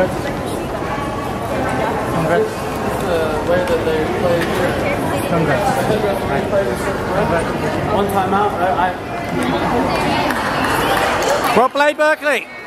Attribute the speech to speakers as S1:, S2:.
S1: Congrats. Congrats.
S2: The way that they played.
S1: Congrats.
S2: One time out.
S1: Well played, Berkeley.